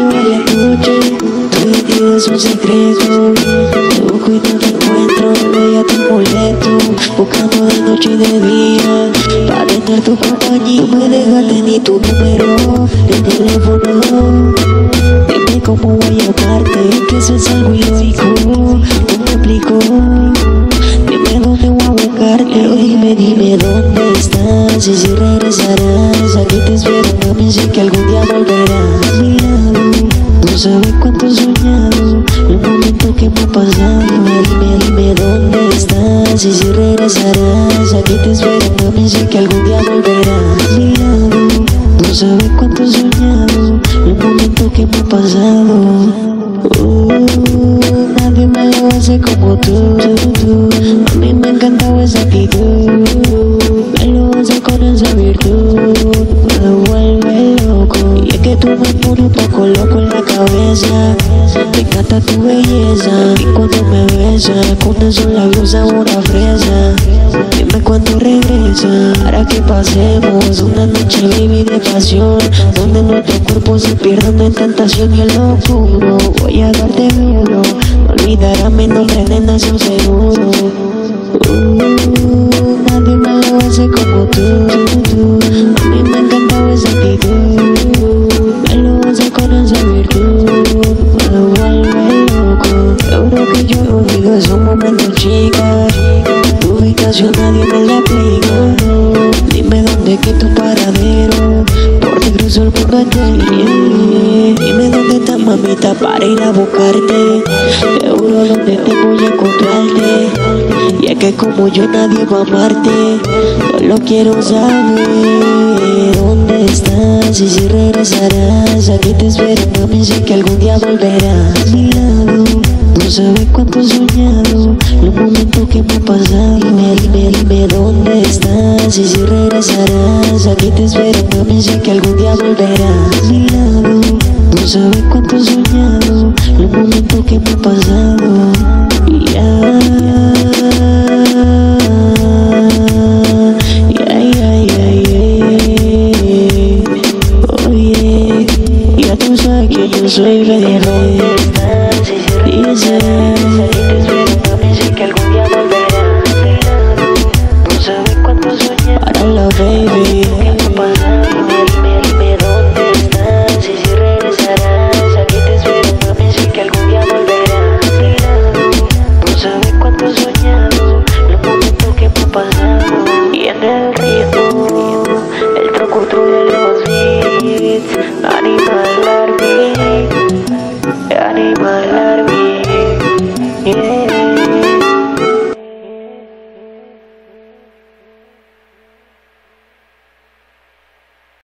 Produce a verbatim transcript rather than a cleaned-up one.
varias noches, tu identidad es un secreto. Te busco y no te encuentro, bella tu boleto, buscando de noche y de día, para tener tu compañía. No me dejaste ni tu número de teléfono. Dime cómo voy a amarte, que eso es algo ilógico. No me explico. Dime dónde voy a buscarte, pero dime, dime dónde estás y si regresarás. Aquí te espero, mami, sé que algún día volverás. A mi lado, no sabes cuánto he soñado, el momento que me ha pasado. Dime, dime dónde estás y si regresarás. Aquí te espero, mami, sé que algún día volverás. A mi lado, no sabes cuánto he soñado, el momento que me ha pasado. Uh, nadie me lo hace como tú, tú. A mí me ha encantado esa actitud, me lo hace con esa virtud, me vuelve loco. Y es que tú me pones un poco loco en la cabeza, me encanta tu belleza. Y cuando me besas, con esos labios sabor a fresa. Dime cuándo regresa, para que pasemos una noche, baby, de pasión, donde nuestros cuerpos se pierdan en tentación y el locuro. Voy a darte duro, no olvidarás mi nombre, nena, soy seguro. Uh, nadie me lo hace como tú, tú. A mí me ha encantado esa actitud, me lo hace con esa virtud, me vuelve loco. Seguro que yo olvido esos momentos, chica. Tu ubicación nadie me la explica, no. Dime dónde que tu paradero, porque cruzo el mundo entero. Dime dónde estás, mamita, para ir a buscarte. Seguro donde te voy a encontrarte. Y es que como yo nadie va a amarte. Solo quiero saber dónde estás y si regresarás. Aquí te espero, mami, sé que algún día volverás. A mi lado, no sabes cuánto he soñado, el momento que me ha pasado. Dime, dime, dime dónde estás y si regresarás. Aquí te espero, mami, sé que algún día volverás. A mi lado, no sabes cuánto he soñado, el momento que me ha pasado. Yeah, yeah, yeah, yeah, yeah. Oh yeah, ya tú sabes que yo soy ready, ready. Dice